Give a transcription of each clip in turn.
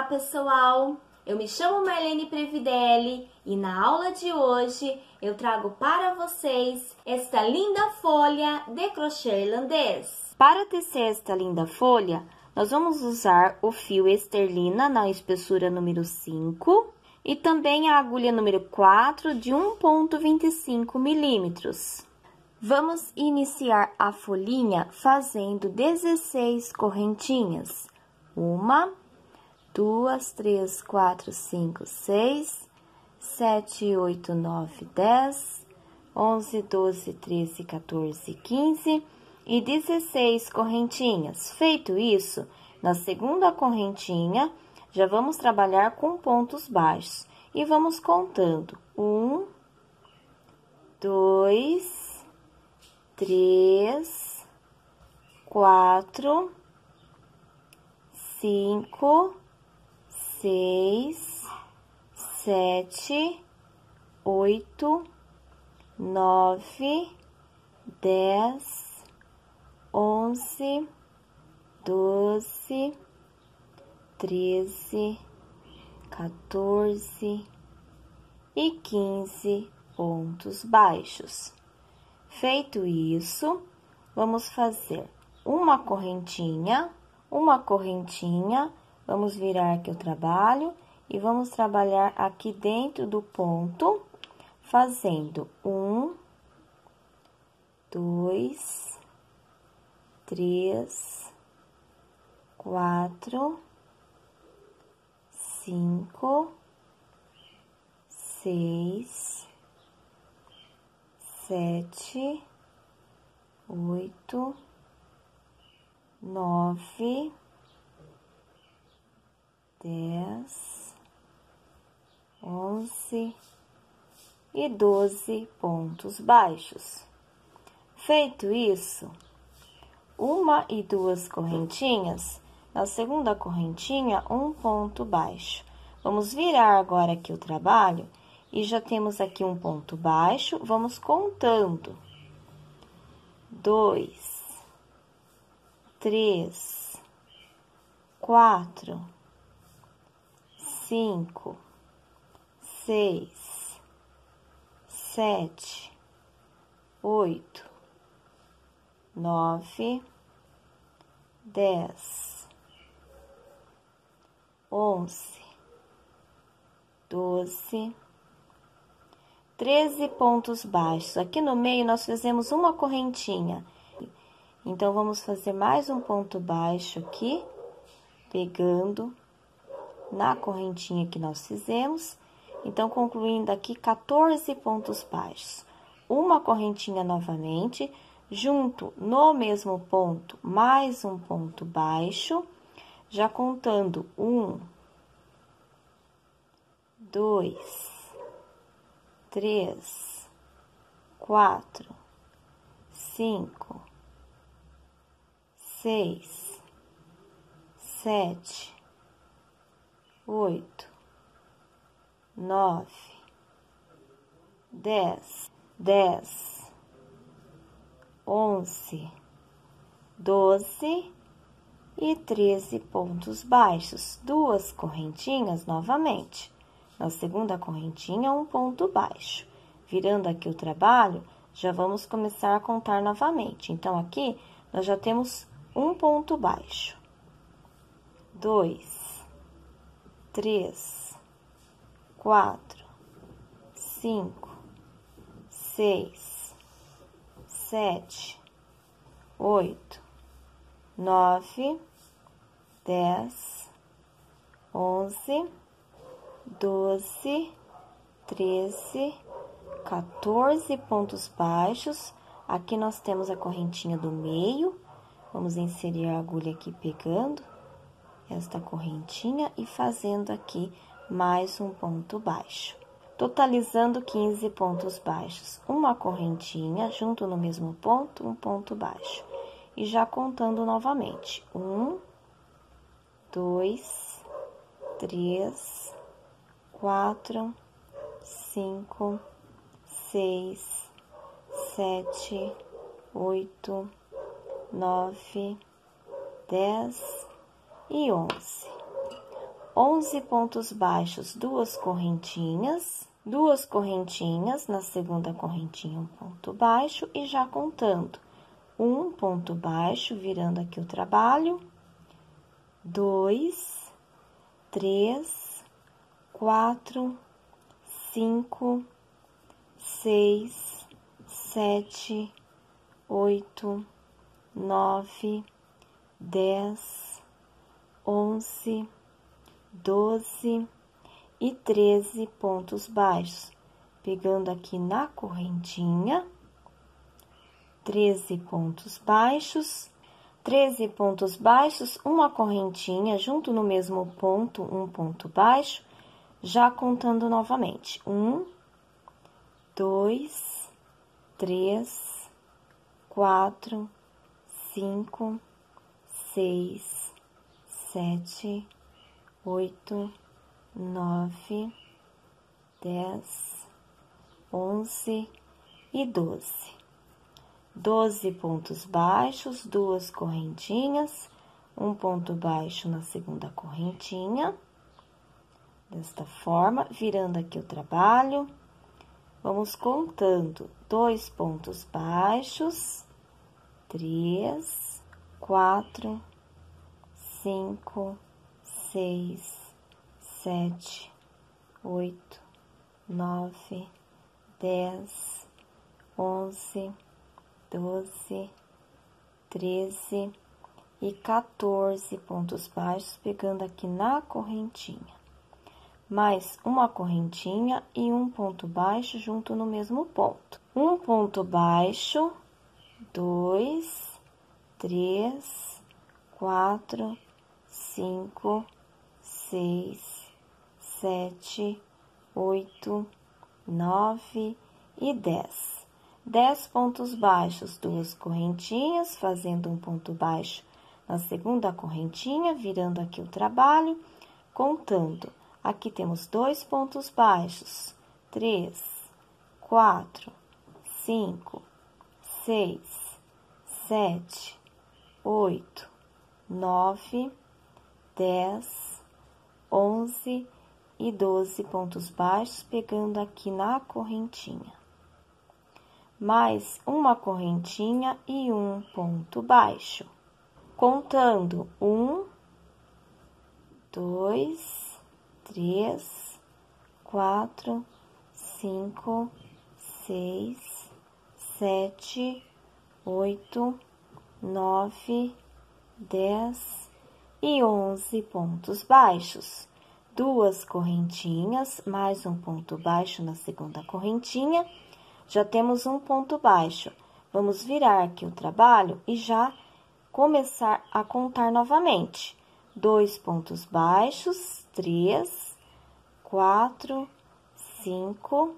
pessoal! Eu me chamo Marlene Previdelli e na aula de hoje eu trago para vocês esta linda folha de crochê irlandês. Para tecer esta linda folha, nós vamos usar o fio esterlina na espessura número 5 e também a agulha número 4 de 1,25 milímetros. Vamos iniciar a folhinha fazendo 16 correntinhas. 1, 2, 3, 4, 5, 6, 7, 8, 9, 10, 11, 12, 13, 14, 15 e 16 correntinhas. Feito isso, na segunda correntinha, já vamos trabalhar com pontos baixos. E vamos contando. 1, 2, 3, 4, 5, 6, 7, 8, 9, 10, 11, 12, 13, 14 e 15 pontos baixos. Feito isso, vamos fazer uma correntinha, vamos virar aqui o trabalho e vamos trabalhar aqui dentro do ponto, fazendo 1, 2, 3, 4, 5, 6, 7, 8, 9, 10, 11 e 12 pontos baixos. Feito isso, uma e duas correntinhas, na segunda correntinha, um ponto baixo. Vamos virar agora aqui o trabalho e já temos aqui um ponto baixo, vamos contando. 2, 3, 4, 5, 6, 7, 8, 9, 10, 11, 12, 13 pontos baixos. Aqui no meio nós fizemos uma correntinha. Então, vamos fazer mais um ponto baixo aqui, pegando na correntinha que nós fizemos. Então, concluindo aqui 14 pontos baixos. Uma correntinha novamente, junto no mesmo ponto, mais um ponto baixo, já contando 1, 2, 3, 4, 5, 6, 7, 8, 9, 10, 11, 12 e 13 pontos baixos. Duas correntinhas novamente. Na segunda correntinha, um ponto baixo. Virando aqui o trabalho, já vamos começar a contar novamente. Então, aqui, nós já temos um ponto baixo. 2, 3, 4, 5, 6, 7, 8, 9, 10, 11, 12, 13, 14 pontos baixos. Aqui nós temos a correntinha do meio. Vamos inserir a agulha aqui pegando esta correntinha e fazendo aqui mais um ponto baixo. Totalizando 15 pontos baixos. Uma correntinha junto no mesmo ponto, um ponto baixo. E já contando novamente. 1, 2, 3, 4, 5, 6, 7, 8, 9, 10 e 11. 11 pontos baixos, duas correntinhas, na segunda correntinha um ponto baixo e já contando um ponto baixo, virando aqui o trabalho, 2, 3, 4, 5, 6, 7, 8, 9, 10, 11, 12 e 13 pontos baixos. Pegando aqui na correntinha, 13 pontos baixos, uma correntinha junto no mesmo ponto, um ponto baixo, já contando novamente. 1, 2, 3, 4, 5, 6, 7, 8, 9, 10, 11 e 12. 12 pontos baixos, duas correntinhas, um ponto baixo na segunda correntinha, desta forma, virando aqui o trabalho, vamos contando 2 pontos baixos, 3, 4, 5, 6, 7, 8, 9, 10, 11, 12, 13 e 14 pontos baixos, pegando aqui na correntinha. Mais uma correntinha e um ponto baixo junto no mesmo ponto. Um ponto baixo, 2, 3, 4, 5, 6, 7, 8, 9 e 10. 10 pontos baixos, duas correntinhas, fazendo um ponto baixo na segunda correntinha, virando aqui o trabalho, contando. Aqui temos 2 pontos baixos, 3, 4, 5, 6, 7, 8, 9, 10, 11 e 12 pontos baixos, pegando aqui na correntinha. Mais uma correntinha e um ponto baixo. Contando 1, 2, 3, 4, 5, 6, 7, 8, 9, 10 e 11 pontos baixos. Duas correntinhas, mais um ponto baixo na segunda correntinha. Já temos um ponto baixo. Vamos virar aqui o trabalho e já começar a contar novamente. 2 pontos baixos, 3, 4, 5,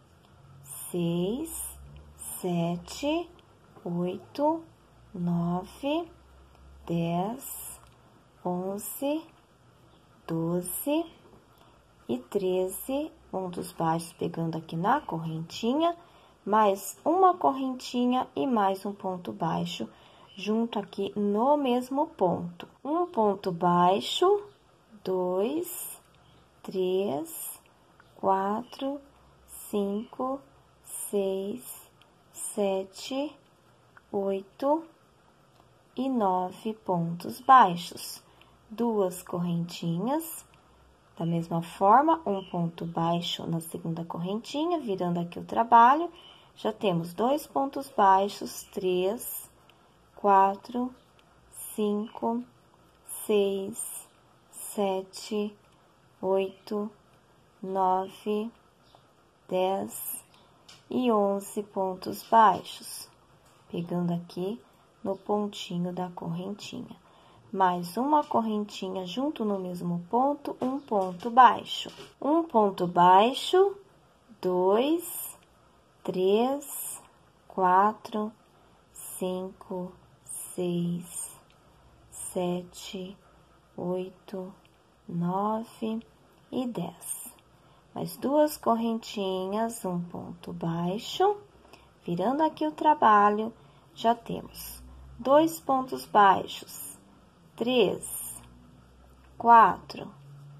6, 7, 8, 9, 10, 11, 12 e 13 pontos baixos, pegando aqui na correntinha, mais uma correntinha e mais um ponto baixo, junto aqui no mesmo ponto. Um ponto baixo, 2, 3, 4, 5, 6, 7, 8 e 9 pontos baixos. Duas correntinhas, da mesma forma, um ponto baixo na segunda correntinha, virando aqui o trabalho, já temos 2 pontos baixos, 3, 4, 5, 6, 7, 8, 9, 10 e 11 pontos baixos, pegando aqui no pontinho da correntinha. Mais uma correntinha junto no mesmo ponto, um ponto baixo. Um ponto baixo, 2, 3, 4, 5, 6, 7, 8, 9 e 10. Mais duas correntinhas, um ponto baixo. Virando aqui o trabalho, já temos 2 pontos baixos. 3, 4,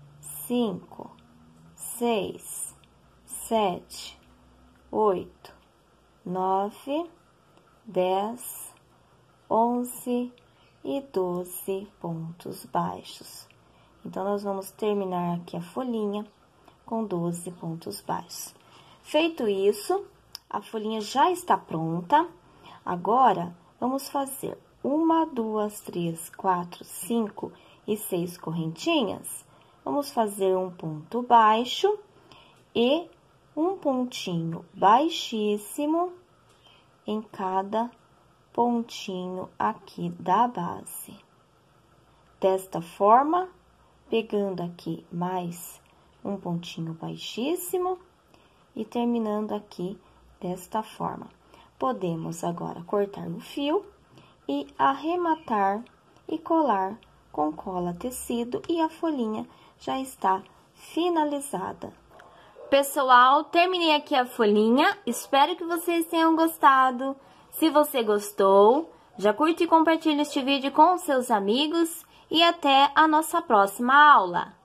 5, 6, 7, 8, 9, 10, 11 e 12 pontos baixos. Então, nós vamos terminar aqui a folhinha com 12 pontos baixos. Feito isso, a folhinha já está pronta. Agora, vamos fazer 1, 2, 3, 4, 5 e 6 correntinhas. Vamos fazer um ponto baixo e um pontinho baixíssimo em cada pontinho aqui da base. Desta forma, pegando aqui mais um pontinho baixíssimo e terminando aqui desta forma. Podemos agora cortar o fio e arrematar e colar com cola tecido e a folhinha já está finalizada. Pessoal, terminei aqui a folhinha, espero que vocês tenham gostado. Se você gostou, já curte e compartilha este vídeo com seus amigos e até a nossa próxima aula.